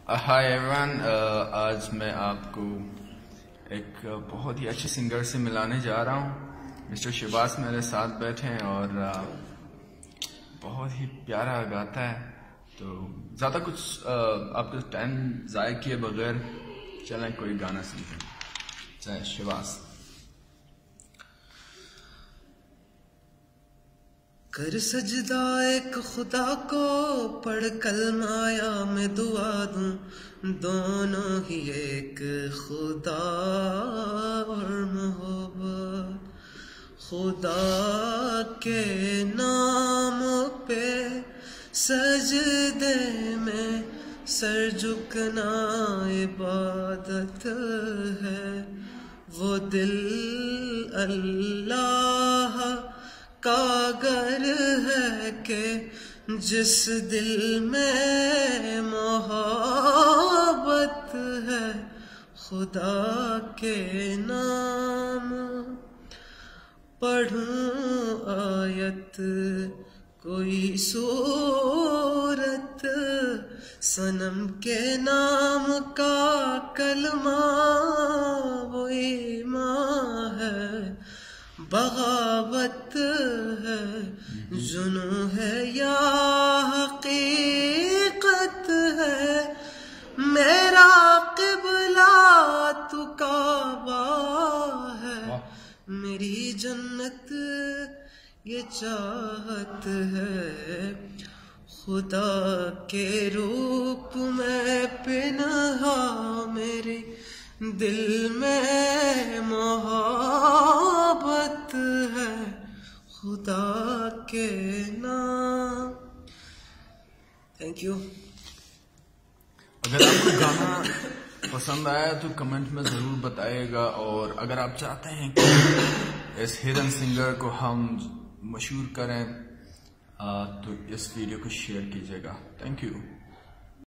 Hi everyone, आज मैं आपको एक बहुत ही अच्छे सिंगर से मिलाने जा रहा हूँ। मिस्टर शहबाज मेरे साथ बैठे हैं और बहुत ही प्यारा गाता है। तो ज़्यादा कुछ आपका टाइम ज़ाया किए बगैर चलें कोई गाना सुनते हैं। चाहे शहबाज। कर सजदा एक खुदा को, पढ़ कलमाया मैं दुआ दूं, दोनों ही एक खुदा और मोहब्बत। खुदा के नाम पे सजदे में सर झुकना इबादत है। वो दिल अल्लाह का घर है कि जिस दिल में मोहब्बत है। खुदा के नाम पढ़ूं आयत कोई सूरत, सनम के नाम का कलमा वो ईमान है। बगावत है, जुनू है या हकीकत है। मेरा क़िबला तू काबा है, मेरी जन्नत ये चाहत है। खुदा के रूप में पिन्हा मेरे दिल में मोहब्बत है। खुदा के नाम। Thank you. अगर आपको गाना पसंद आया तो कमेंट में ज़रूर बताइएगा, और अगर आप चाहते हैं कि इस हिडन सिंगर को हम मशहूर करें तो इस वीडियो को शेयर कीजिएगा। Thank you.